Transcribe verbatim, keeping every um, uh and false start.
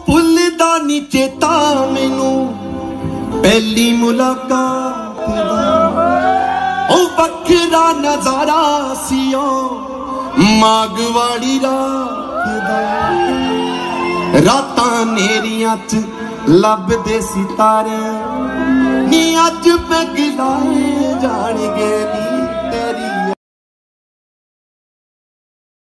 भुलदा नी चेता मैनू पहली मुलाकात दा ओ बखरा नजारा सियो मागवाड़ी रात दा रातां नेरियां च लभदे सितारे नी अज मैं गिलाए